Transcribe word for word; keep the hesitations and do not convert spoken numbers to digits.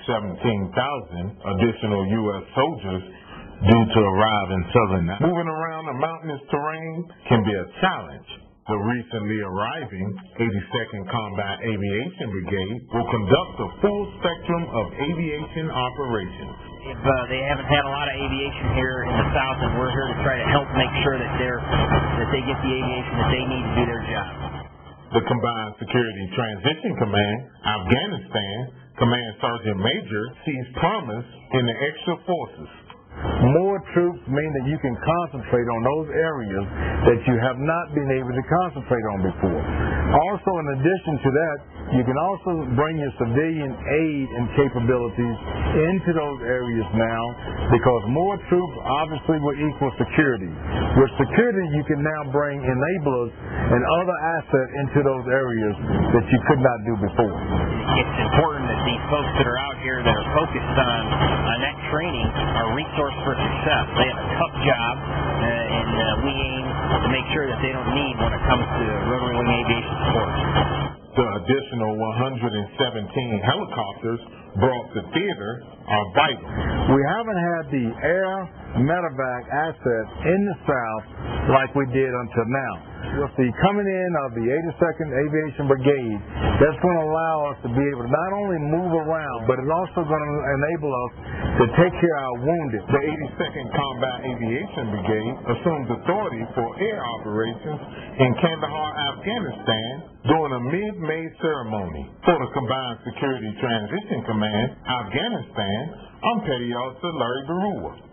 seventeen thousand additional U S soldiers due to arrive in southern Nigeria. Moving around the mountainous terrain can be a challenge. The recently arriving eighty-second Combat Aviation Brigade will conduct a full spectrum of aviation operations. If uh, they haven't had a lot of aviation here in the South, and we're here to try to help make sure that they're that they get the aviation that they need to do their job. The Combined Security Transition Command, Afghanistan, Command Sergeant Major sees promise in the extra forces. More troops mean that you can concentrate on those areas that you have not been able to concentrate on before. Also, in addition to that, you can also bring your civilian aid and capabilities into those areas now, because more troops obviously will equal security. With security, you can now bring enablers and other assets into those areas that you could not do before. It's important that these folks that are out here that are focused on, on that training are resource for success. They have a tough job, uh, and uh, we aim to make sure that they don't need when it comes to rotary wing aviation support. The additional one hundred seventeen helicopters brought to theater are vital. We haven't had the air medevac assets in the South like we did until now. With the coming in of the eighty-second Aviation Brigade, that's going to allow us to be able to not only move around, but it's also going to enable us to take care of our wounded. The eighty-second Combat Aviation Brigade assumes authority for air operations in Kandahar, Afghanistan during a mid-May ceremony. For the Combined Security Transition Command, Afghanistan, I'm Petty Officer Larry Barua.